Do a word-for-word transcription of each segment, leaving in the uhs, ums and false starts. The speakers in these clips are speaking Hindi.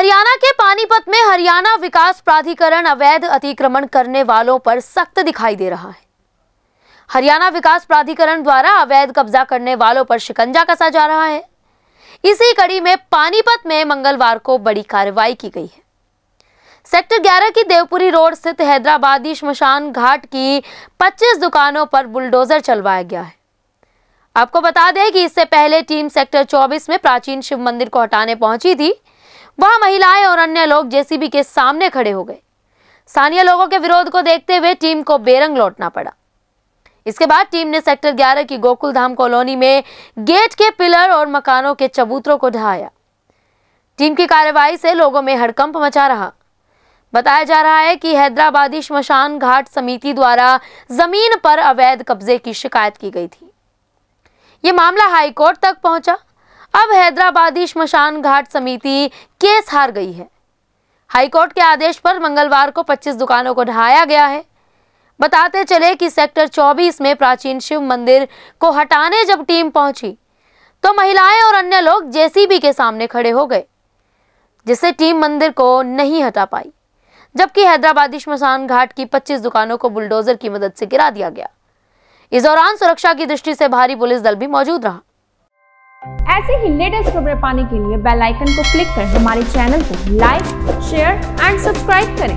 हरियाणा के पानीपत में हरियाणा विकास प्राधिकरण अवैध अतिक्रमण करने वालों पर सख्त दिखाई दे रहा है। हरियाणा विकास प्राधिकरण द्वारा अवैध कब्जा करने वालों पर शिकंजा कसा जा रहा है। इसी कड़ी में पानीपत में मंगलवार को बड़ी कार्रवाई की गई है। सेक्टर ग्यारह की देवपुरी रोड स्थित हैदराबादी श्मशान घाट की पच्चीस दुकानों पर बुलडोजर चलवाया गया है। आपको बता दें कि इससे पहले टीम सेक्टर चौबीस में प्राचीन शिव मंदिर को हटाने पहुंची थी। वहां महिलाएं और अन्य लोग जेसीबी के सामने खड़े हो गए। स्थानीय लोगों के विरोध को देखते हुए टीम को बेरंग लौटना पड़ा। इसके बाद टीम ने सेक्टर ग्यारह की गोकुल धाम कॉलोनी में गेट के पिलर और मकानों के चबूतरों को ढहाया। टीम की कार्रवाई से लोगों में हड़कंप मचा रहा। बताया जा रहा है कि हैदराबादी श्मशान घाट समिति द्वारा जमीन पर अवैध कब्जे की शिकायत की गई थी। ये मामला हाईकोर्ट तक पहुंचा। अब हैदराबादी श्मशान घाट समिति केस हार गई है। हाईकोर्ट के आदेश पर मंगलवार को पच्चीस दुकानों को ढहाया गया है। बताते चले कि सेक्टर चौबीस में प्राचीन शिव मंदिर को हटाने जब टीम पहुंची तो महिलाएं और अन्य लोग जेसीबी के सामने खड़े हो गए, जिससे टीम मंदिर को नहीं हटा पाई। जबकि हैदराबादी श्मशान घाट की पच्चीस दुकानों को बुलडोजर की मदद से गिरा दिया गया। इस दौरान सुरक्षा की दृष्टि से भारी पुलिस दल भी मौजूद रहा। ऐसे ही लेटेस्ट खबरें पाने के लिए बेल आइकन को क्लिक कर हमारे चैनल को लाइक, शेयर एंड सब्सक्राइब करें।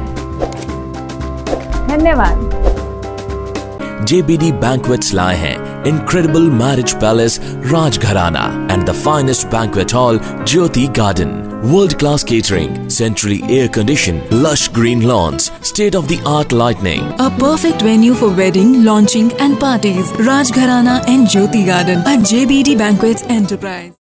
धन्यवाद। J B D Banquets लाए हैं incredible marriage palace Rajgharana and the finest banquet hall Jyoti Garden. World-class catering, centrally air-conditioned, lush green lawns, state-of-the-art lighting. A perfect venue for wedding, launching and parties. Rajgharana and Jyoti Garden at J B D Banquets Enterprise.